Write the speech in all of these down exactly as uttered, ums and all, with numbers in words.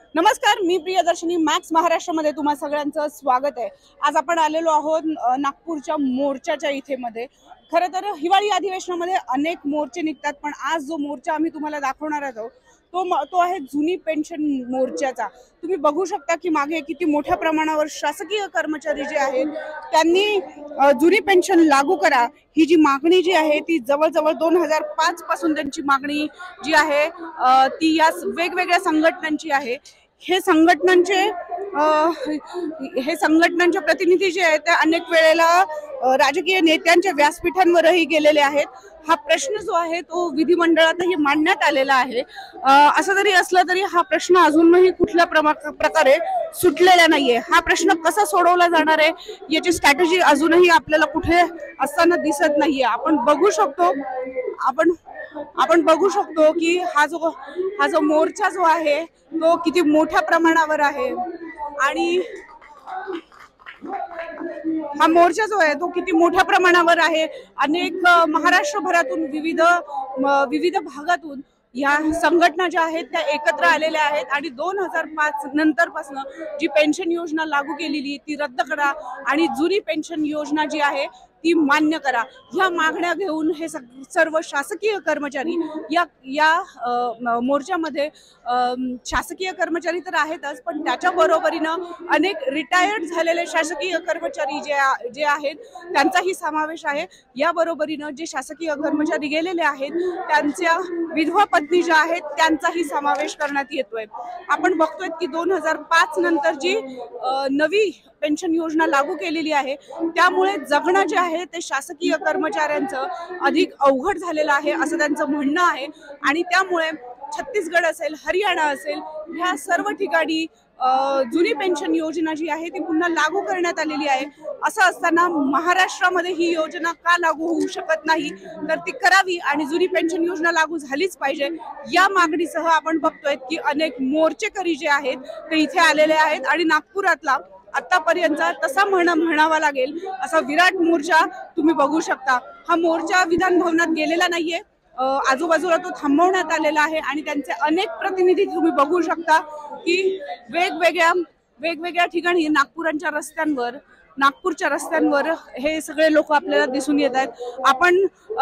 नमस्कार, मी प्रियदर्शनी मॅक्स महाराष्ट्रामध्ये तुम्हा सगळ्यांचं स्वागत आहे। आज आपण आलेलो आहोत नागपूरच्या मोर्चाच्या इथे मध्ये। खरं तर हिवाळी अधिवेशनामध्ये अनेक मोर्चे निघतात, पण आज जो मोर्चा आम्ही तुम्हाला दाखवणार आहोत तो तो आहे जुनी पेन्शन मोर्चाचा। तुम्ही बघू शकता की मागे किती मोठ्या प्रमाणावर शासकीय कर्मचारी जे आहेत त्यांनी जुनी पेन्शन लागू करा ही जी मागणी जी आहे ती जवळजवळ दोन हजार पाच पासून त्यांची मागणी जी आहे ती या वेगवेगळ्या संघटनांची आहे। हे संघटनांचे हे संघटनांचे प्रतिनिधी जे आहेत ते अनेक वेळेला राजकीय नेत्यांच्या व्यासपीठांवरही गेलेले आहेत। हा प्रश्न जो आहे तो विधिमंडळातही मांडण्यात आलेला आहे। असं जरी असलं तरी हा प्रश्न अजूनही कुठल्या प्रकारे सुटलेला नाहीये। हा प्रश्न कसा सोडवला जाणार आहे याची स्ट्रॅटेजी अजूनही आपल्याला कुठे असताना दिसत नाहीये। आपण बघू शकतो आपण आपण बघू शकतो की हा जो हा जो मोर्चा जो आहे तो किती मोठ्या प्रमाणावर आहे आणि हा मोर्चा जो आहे तो किती मोठ्या प्रमाणावर आहे। अनेक महाराष्ट्रभरातून विविध विविध भागातून या संघटना ज्या आहेत त्या एकत्र आलेल्या आहेत आणि दोन हजार पाच नंतर पासून जी पेन्शन योजना लागू केलेली ती रद्द करा आणि जुनी पेन्शन योजना जी आहे ती मान्य करा ह्या मागण्या घेऊन हे सर्व शासकीय कर्मचारी या या मोर्चामध्ये शासकीय कर्मचारी तर आहेतच, पण त्याच्या बरोबरीनं अनेक रिटायर्ड झालेले शासकीय कर्मचारी जे जे आहेत त्यांचाही समावेश आहे। या बरोबरीनं जे शासकीय कर्मचारी गेलेले आहेत त्यांच्या विधवा पत्नी ज्या आहेत त्यांचाही समावेश करण्यात येतोय। आपण बघतोय की दोन हजार पाच नंतर जी नवी पेन्शन योजना लागू केलेली आहे त्यामुळे जगणं जे आहे ते शासकीय कर्मचाऱ्यांचं अधिक अवघड झालेलं आहे असं त्यांचं म्हणणं आहे आणि त्यामुळे छत्तीसगड असेल, हरियाणा असेल ह्या सर्व ठिकाणी जुनी पेन्शन योजना जी आहे ती पुन्हा लागू करण्यात आलेली आहे। असं असताना महाराष्ट्रामध्ये ही योजना का लागू होऊ शकत नाही तर ती करावी आणि जुनी पेन्शन योजना लागू झालीच पाहिजे या मागणीसह आपण बघतोय की अनेक मोर्चेकरी जे आहेत ते इथे आलेले आहेत आणि नागपुरातला आतापर्यंत तसा म्हण म्हणावा लागेल असा विराट मोर्चा तुम्ही बघू शकता। हा मोर्चा विधान भवनात गेलेला नाहीये, आजूबाजूला तो थांबवण्यात आलेला आहे आणि त्यांचे अनेक प्रतिनिधी तुम्ही बघू शकता की वेगवेगळ्या वेगवेगळ्या ठिकाणी नागपुरांच्या रस्त्यांवर नागपूरच्या रस्त्यांवर हे सगळे लोक आपल्याला दिसून येत आहेत। आपण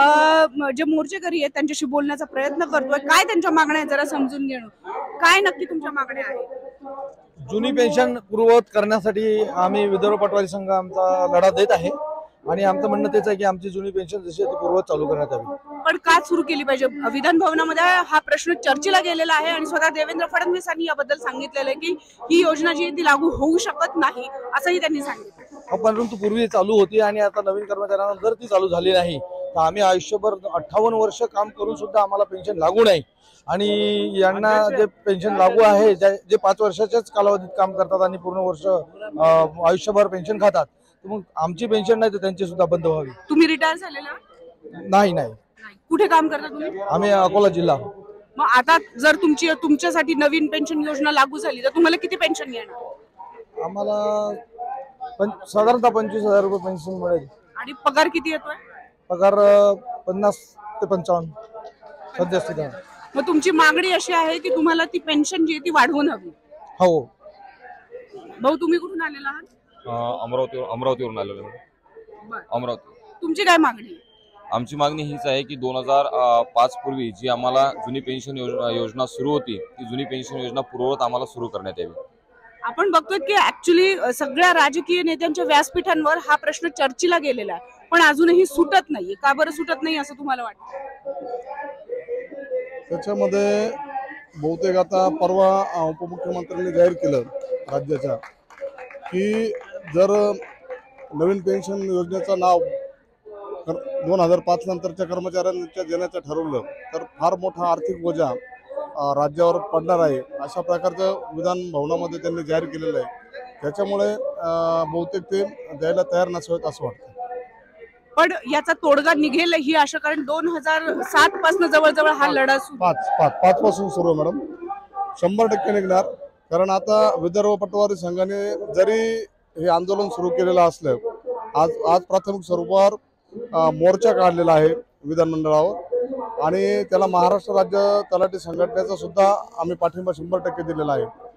जे मोर्चेकरी आहेत त्यांच्याशी बोलण्याचा प्रयत्न करतोय। काय त्यांच्या मागण्या आहेत जरा समजून घेणं, काय नक्की तुमच्या मागण्या आहेत? जुनी पेन्शन पूर्ववत करण्यासाठी आम्ही विदर्भ पटवारी संघ आमचा लढा देत आहे आणि आमचं म्हणणं तेच आहे की आमची जुनी पेन्शन जशी आहे ती पूर्ववत चालू करण्यात यावी। पण का सुरू केली पाहिजे? विधान भवनामध्ये हा प्रश्न चर्चेला गेलेला आहे आणि स्वतः देवेंद्र फडणवीसांनी याबद्दल सांगितलेलं आहे की ही योजना जी आहे ती लागू होऊ शकत नाही असंही त्यांनी सांगितलं। परंतु पूर्वी चालू होती आणि आता नवीन कर्मचाऱ्यांना जर ती चालू झाली नाही तर आम्ही आयुष्यभर अठ्ठावन्न वर्ष काम करून सुद्धा आम्हाला पेन्शन लागू नाही आणि यांना जे पेन्शन लागू आहे जे पाच वर्षाच्याच कालावधीत काम करतात आणि पूर्ण वर्ष आयुष्यभर पेन्शन खातात मग आमची पेन्शन नाही तर त्यांची सुद्धा बंद व्हावी। तुम्ही रिटायर झालेला? नाही नाही। कुठे काम करता तुम्ही? आम्ही अकोला जिल्हा। मग आता जर तुमची तुमच्यासाठी नवीन पेन्शन योजना लागू झाली तर तुम्हाला किती पेन्शन येणार? आम्हाला साधारणतः पंचवीस हजार रुपये पेन्शन मिळेल। आणि पगार किती येतोय? पगार पन्नास ते पंचावन्न सध्या। मग तुमची मागणी अशी आहे की तुम्हाला ती पेन्शन जी आहे ती वाढवून हवी? हो। भाऊ तुम्ही कुठून आलेला आहात? अमरावती अमरावतीवरून आलेलो। अमरावती। तुमची काय मागणी? आमची मागणी हीच आहे की दोन हजार पाच पूर्वी जी आम्हाला जुनी पेन्शन योजना सुरू होती ती जुनी पेन्शन योजना पूर्ववत आम्हाला सुरू करण्यात यावी। आपण बघतोय की ऍक्च्युली सगळ्या राजकीय नेत्यांच्या व्यासपीठांवर हा प्रश्न चर्चेला गेलेला आहे पण अजूनही सुटत नाहीये। का बरं सुटत नाही असं तुम्हाला वाटतं? त्याच्यामध्ये बहुतेक आता परवा उपमुख्यमंत्र्यांनी जाहीर केलं राज्याच्या की जर नवीन पेन्शन योजनेचं नाव दोन हजार पाच नंतरच्या कर्मचाऱ्यांच्या देण्याचं ठरवलं तर फार मोठा आर्थिक बोजा राज्यावर पडणार आहे अशा प्रकारचं विधान भवनामध्ये त्यांनी जाहीर केलेलं आहे। त्याच्यामुळे बहुतेक ते द्यायला तयार नसावेत असं वाटतं। पण याचा तोडगा निघेल ही आशा, कारण दोन हजार सात पासून जवळजवळ हा लढा पाच पाच पाच पासून सुरू आहे मॅडम, शंभर टक्के निघणार। कारण आता विदर्भ पटवारी संघाने जरी हे आंदोलन सुरू केलेलं असलं आज आज प्राथमिक स्वरूपावर मोर्चा काढलेला आहे विधानमंडळावर आणि त्याला महाराष्ट्र राज्य तलाठी संघटनेचा सुद्धा आम्ही पाठिंबा शंभर टक्के दिलेला आहे।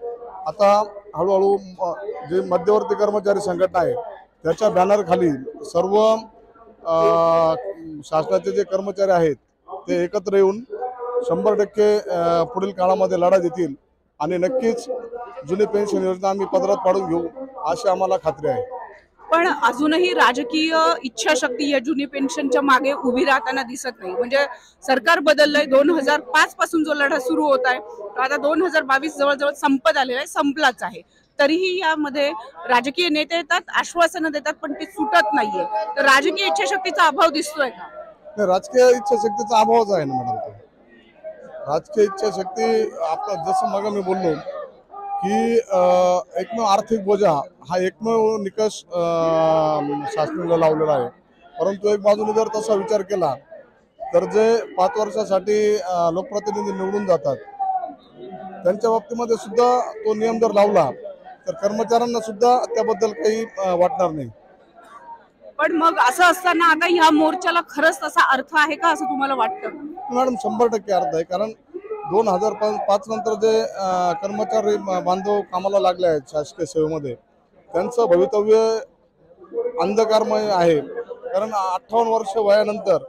आता हळूहळू अ, जे मध्यवर्ती कर्मचारी संघटना आहे त्याच्या बॅनरखाली सर्व अ, शासनाचे जे कर्मचारी आहेत ते एकत्र येऊन शंभर टक्के अ, पुढील काळामध्ये लढा देतील आणि नक्कीच जुनी पेन्शन योजना आम्ही पदरात पाडून घेऊ अशी आम्हाला खात्री आहे. पण अजूनही राजकीय इच्छाशक्ती या जुनी पेन्शनच्या मागे उभी राहताना दिसत नाही. म्हणजे सरकार बदललंय, दोन हजार पाच पासून जो लढा सुरू होत आहे तो आता दोन हजार बावीस जवळजवळ संपत आलेला आहे, संपलाच आहे. तरीही यामध्ये राजकीय नेते येतात, आश्वासनं देतात, पण ते सुटत नाहीये. तर राजकीय इच्छाशक्तीचा अभाव दिसतोय का? नाही, राजकीय इच्छाशक्तीचा अभावच आहे ना मॅडम. तो राजकीय इच्छाशक्ती आता जसं मग मी बोललो की एकमेव आर्थिक बोजा हा एकमेव निकष शासनाला लावलेला आहे. परंतु एक बाजूने जर तसा विचार केला तर जे पाच वर्षासाठी लोकप्रतिनिधी निवडून जातात त्यांच्या बाबतीमध्ये सुद्धा तो नियम जर लावला तर कर्मचाऱ्यांना सुद्धा त्याबद्दल काही वाटणार नाही. पण मग असं असताना आता ह्या मोर्चाला खरंच तसा अर्थ आहे का असं तुम्हाला वाटतं? मॅडम शंभर टक्के अर्थ आहे. कारण दोन हजार पाच नंतर जे कर्मचारी बांधव कामाला लागले आहेत शासकीय सेवेमध्ये त्यांचं भवितव्य अंधकारमय आहे. कारण अठ्ठावन्न वर्ष वयानंतर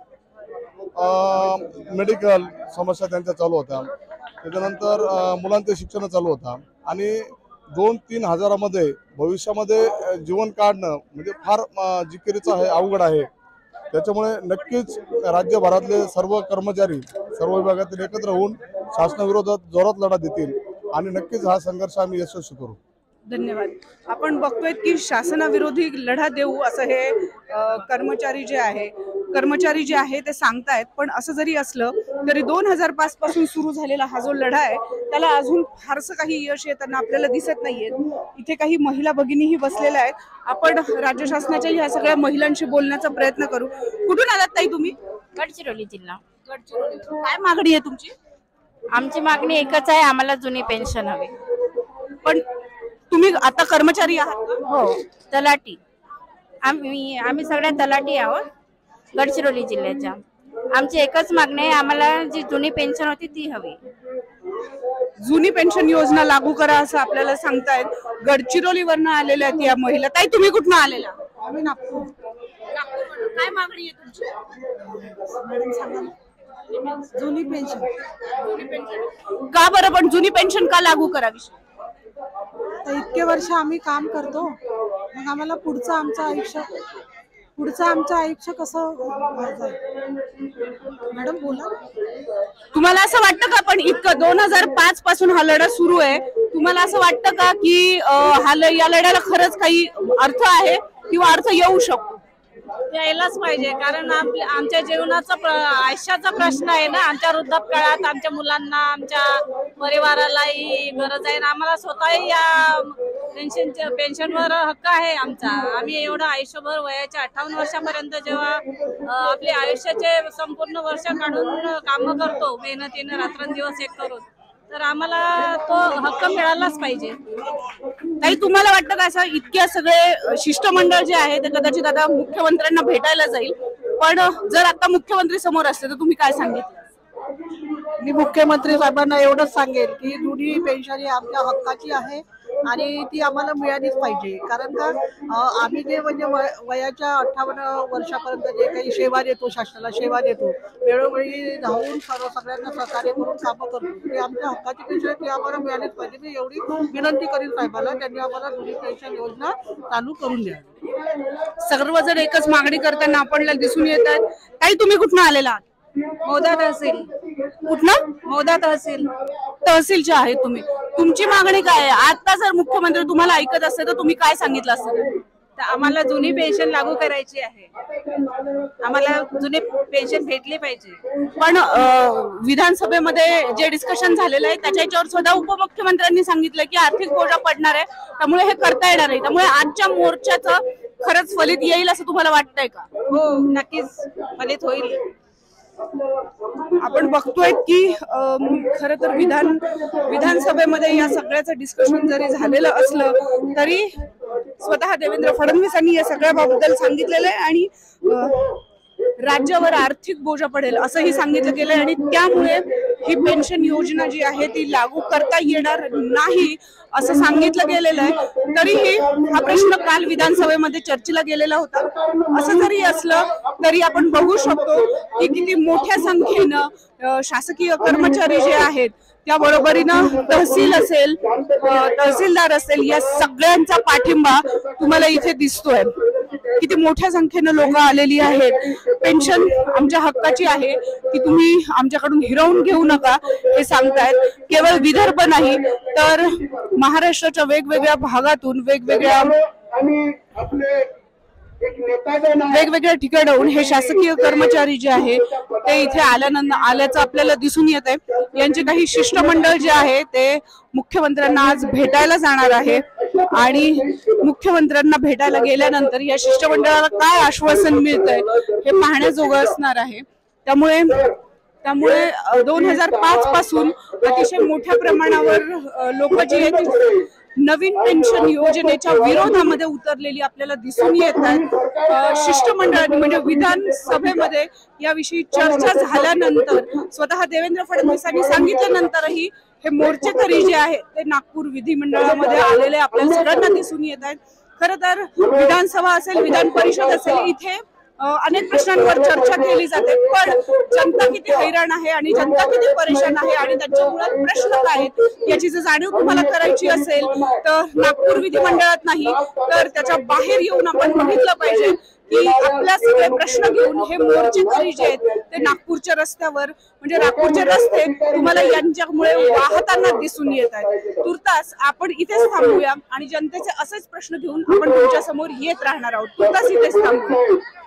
मेडिकल समस्या त्यांच्या चालू होत्या, त्याच्यानंतर मुलांचे शिक्षण चालू होता आणि दोन तीन हजारामध्ये भविष्यामध्ये जीवन काढणं म्हणजे फार जिकिरीचं आहे, अवघड आहे. त्याच्यामुळे नक्कीच राज्यभरातले सर्व कर्मचारी सर्व विभागातील एकत्र होऊन शासनाविरोधात जोरात लढा देतील आणि नक्कीच हा संघर्ष आम्ही यशस्वी करू. धन्यवाद. आपण बघतोय की शासनाविरोधी लढा देऊ असं हे कर्मचारी जे आहे कर्मचारी जे आहे ते सांगतायत. पण असं जरी असलं तरी दोन हजार पाच पासून सुरू झालेला हा जो लढा आहे त्याला अजून फारसं काही यश येताना आपल्याला दिसत नाहीये. इथे काही महिला भगिनीही बसलेल्या आहेत. आपण राज्य शासनाच्या ह्या सगळ्या महिलांशी बोलण्याचा प्रयत्न करू. कुठून आलात ताई तुम्ही? गडचिरोली जिल्हा. गडचिरोली. काय मागणी आहे तुमची? आमची मागणी एकच आहे, आम्हाला जुनी पेन्शन हवी. पण तुम्ही आता कर्मचारी आहात का? हो, तलाठी. आम्ही आम्ही सगळ्या तलाठी आहोत गडचिरोली जिल्ह्याच्या. आमची एकच मागणी आहे, आम्हाला जी जुनी पेन्शन होती ती हवी. जुनी पेन्शन योजना लागू करा असं आपल्याला सांगतायत. गडचिरोलीवरनं आलेल्या आहेत या महिला. ताई तुम्ही कुठनं आलेला? आम्ही नागपूर. काय मागणी आहे तुमची? मॅडम सांगा ना. जुनी पेन्शन. का बरं, पण जुनी पेन्शन का लागू करावी? तर इतके वर्ष आम्ही काम करतो, मग आम्हाला पुढचं आमचं आयुष्य पुढचं आमचं आयुष्य कसं मॅडम बोला. तुम्हाला असं वाटतं का पण इतकं दोन हजार पाच पासून हा लढा सुरू आहे, तुम्हाला असं वाटतं का की हा या लढ्याला खरंच काही अर्थ आहे किंवा अर्थ येऊ शकतो? यायलाच पाहिजे, कारण आपल्या आमच्या जीवनाचा आयुष्याचा प्रश्न आहे ना. आमच्या वृद्धापकाळात आमच्या मुलांना आमच्या परिवारालाही गरज आहे. आम्हाला स्वतःही या पेन्शनच्या पेन्शनवर हक्क आहे आमचा. आम्ही एवढं आयुष्यभर वयाच्या अठ्ठावन्न वर्षापर्यंत जेव्हा आपले आयुष्याचे संपूर्ण वर्ष काढून कामं करतो मेहनतीनं रात्रंदिवस एक करून, तर आम्हाला तो हक्क मिळालाच पाहिजे. ताई तुम्हाला वाटतं का असं इतक्या सगळे शिष्टमंडळ जे आहे ते कदाचित आता मुख्यमंत्र्यांना भेटायला जाईल, पण जर आता मुख्यमंत्री समोर असते तर तुम्ही काय सांगितलं? मी मुख्यमंत्री साहेबांना एवढंच सांगेल की जुनी पेन्शन ही आमच्या हक्काची आहे आणि ती आम्हाला मिळालीच पाहिजे. कारण का आम्ही जे म्हणजे वयाच्या अठ्ठावन्न वर्षापर्यंत जे काही सेवा देतो, शासनाला सेवा देतो, वेळोवेळी धावून सर्व सगळ्यांना सहकार्य करून कामं करतो, ती आमच्या हक्काची पेन्शन ती आम्हाला मिळालीच पाहिजे. मी एवढी विनंती करीन साहेबाला, त्यांनी आम्हाला जुनी पेन्शन योजना चालू करून द्यावी. सर्वजण एकच मागणी करताना आपल्याला दिसून येतात. ताई तुम्ही कुठून आलेला आहात? मौदा तहसील. कुठनं? मौदा तहसील. तहसीलच्या आहेत तुम्ही. तुमची मागणी काय आहे? आता जर मुख्यमंत्री तुम्हाला ऐकत असते तर तुम्ही काय सांगितलं असतं? आम्हाला जुनी पेन्शन लागू करायची आहे, आम्हाला जुनी पेन्शन भेटली पाहिजे. पण विधानसभेमध्ये जे डिस्कशन झालेलं आहे त्याच्या याच्यावर स्वतः उपमुख्यमंत्र्यांनी सांगितलं की आर्थिक बोजा पडणार आहे, त्यामुळे हे करता येणार नाही. त्यामुळे आजच्या मोर्चाचं खरंच फलित येईल असं तुम्हाला वाटतंय का? हो, नक्कीच फलित होईल. आपण बघतोय की खर तर विधान विधानसभेमध्ये या सगळ्याचं डिस्कशन जरी झालेलं असलं तरी स्वतः देवेंद्र फडणवीस यांनी या सगळ्याबाबत सांगितलेलं आहे आणि राज्यावर आर्थिक बोजा पडेल असंही सांगितलं गेलंय आणि त्यामुळे ही पेन्शन योजना जी आहे ती लागू करता येणार नाही असं सांगितलं गेलेलं आहे। तरीही हा प्रश्न काल विधानसभेमध्ये चर्चेला गेलेला होता। असं जरी असलं तरी आपण बघू शकतो की किती मोठ्या संख्येनं शासकीय कर्मचारी जे आहेत त्याबरोबरीनं तहसील असेल तहसीलदार असेल या सगळ्यांचा पाठिंबा तुम्हाला इथे दिसतोय। किती मोठ्या संख्येनं लोक आलेली आहेत। पेन्शन आमच्या हक्काची आहे ती तुम्ही आमच्याकडून हिरावून घेऊ नका हे सांगतायत। केवळ विदर्भ नाही तर महाराष्ट्राच्या वेगवेगळ्या भागातून वेगवेगळ्या वेगवेगळ्या ठिकाणाहून हे शासकीय कर्मचारी जे आहे ते इथे आल्यानंतर आल्याचं आपल्याला दिसून येत आहे। यांचे काही शिष्टमंडळ जे आहे ते मुख्यमंत्र्यांना आज भेटायला जाणार आहे आणि मुख्यमंत्र्यांना भेटायला गेल्यानंतर या शिष्टमंडळाला काय आश्वासन मिळतंय हे पाहण्याजोगं असणार आहे। त्यामुळे त्यामुळे दोन हजार पाच पासून अतिशय मोठ्या प्रमाणावर लोक जी आहेत नवीन पेन्शन योजनेच्या विरोधामध्ये उतरलेली आपल्याला दिसून येत आहेत। शिष्टमंडळाने म्हणजे विधानसभेमध्ये याविषयी चर्चा झाल्यानंतर स्वतः देवेंद्र फडणवीसांनी सांगितल्यानंतरही हे मोर्चेकरी जे आहेत ते नागपूर विधिमंडळामध्ये आलेले आपल्याला सगळ्यांना दिसून येत आहेत। खरं तर विधानसभा असेल विधान परिषद असेल इथे अनेक प्रश्नांवर चर्चा केली जाते पण जनता किती हैराण आहे आणि जनता किती परेशान आहे आणि त्यांच्या मुळात प्रश्न काय आहेत याची जर जाणीव तुम्हाला करायची असेल तर नागपूर विधिमंडळात नाही तर त्याच्या बाहेर येऊन आपण बघितलं पाहिजे की आपल्या सगळे प्रश्न घेऊन हे मोर्चेकरी जे आहेत ते नागपूरच्या रस्त्यावर म्हणजे नागपूरचे रस्ते तुम्हाला यांच्यामुळे वाहताना दिसून येत आहेत। तुर्तास आपण इथेच थांबूया आणि जनतेचे असेच प्रश्न घेऊन आपण तुमच्या समोर येत राहणार आहोत। तुर्तास इथेच थांबूया।